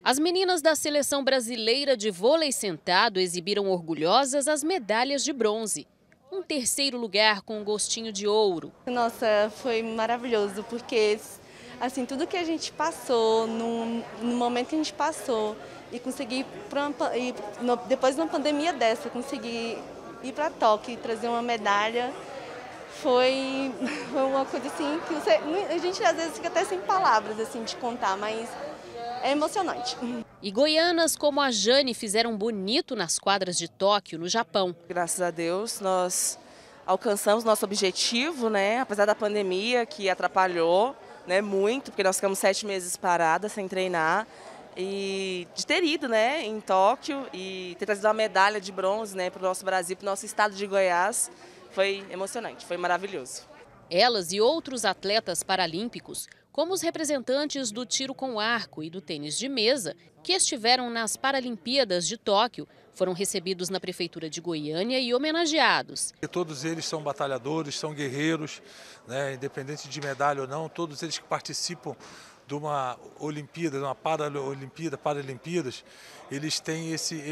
As meninas da seleção brasileira de vôlei sentado exibiram orgulhosas as medalhas de bronze. Um terceiro lugar com um gostinho de ouro. Nossa, foi maravilhoso, porque assim, tudo que a gente passou, no momento que a gente passou, e conseguir, depois de uma pandemia dessa, conseguir ir para Tóquio e trazer uma medalha, foi uma coisa assim que a gente às vezes fica até sem palavras assim, de contar, mas é emocionante. E goianas como a Jane fizeram bonito nas quadras de Tóquio, no Japão. Graças a Deus, nós alcançamos nosso objetivo, né? Apesar da pandemia que atrapalhou, né, muito, porque nós ficamos 7 meses paradas sem treinar. E de ter ido, né, em Tóquio e ter trazido uma medalha de bronze, né, para o nosso Brasil, para o nosso estado de Goiás, foi emocionante, foi maravilhoso. Elas e outros atletas paralímpicos, como os representantes do tiro com arco e do tênis de mesa, que estiveram nas Paralimpíadas de Tóquio, foram recebidos na Prefeitura de Goiânia e homenageados. Todos eles são batalhadores, são guerreiros, né, independente de medalha ou não, todos eles que participam de uma Olimpíada, de uma Paralimpíadas, eles têm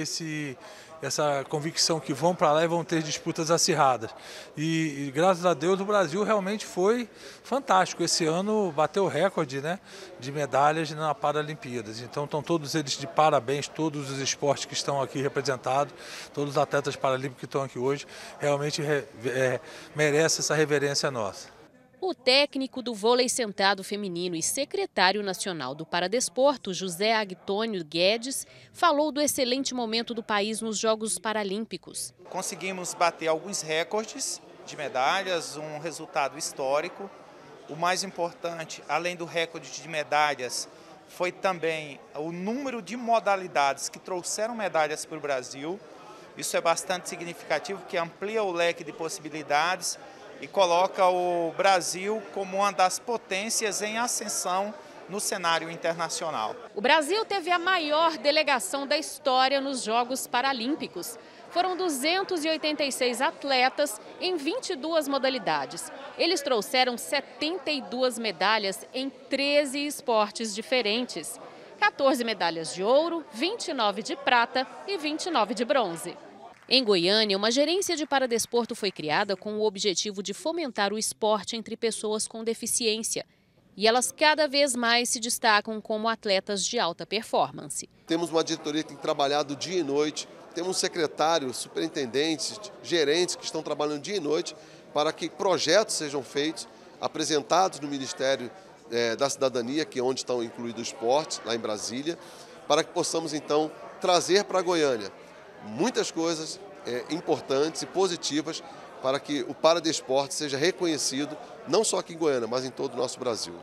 essa convicção que vão para lá e vão ter disputas acirradas. E graças a Deus o Brasil realmente foi fantástico. Esse ano bateu o recorde, né, de medalhas na Paralimpíadas. Então estão todos eles de parabéns, todos os esportes que estão aqui representados, todos os atletas paralímpicos que estão aqui hoje, realmente merecem essa reverência nossa. O técnico do vôlei sentado feminino e secretário nacional do Paradesporto, José Agtônio Guedes, falou do excelente momento do país nos Jogos Paralímpicos. Conseguimos bater alguns recordes de medalhas, um resultado histórico. O mais importante, além do recorde de medalhas, foi também o número de modalidades que trouxeram medalhas para o Brasil. Isso é bastante significativo, que amplia o leque de possibilidades e coloca o Brasil como uma das potências em ascensão no cenário internacional. O Brasil teve a maior delegação da história nos Jogos Paralímpicos. Foram 286 atletas em 22 modalidades. Eles trouxeram 72 medalhas em 13 esportes diferentes. 14 medalhas de ouro, 29 de prata e 29 de bronze. Em Goiânia, uma gerência de paradesporto foi criada com o objetivo de fomentar o esporte entre pessoas com deficiência. E elas cada vez mais se destacam como atletas de alta performance. Temos uma diretoria que tem trabalhado dia e noite, temos secretários, superintendentes, gerentes que estão trabalhando dia e noite para que projetos sejam feitos, apresentados no Ministério da Cidadania, que é onde estão incluídos os esportes, lá em Brasília, para que possamos então trazer para Goiânia muitas coisas importantes e positivas para que o paradesporto seja reconhecido não só aqui em Goiânia, mas em todo o nosso Brasil.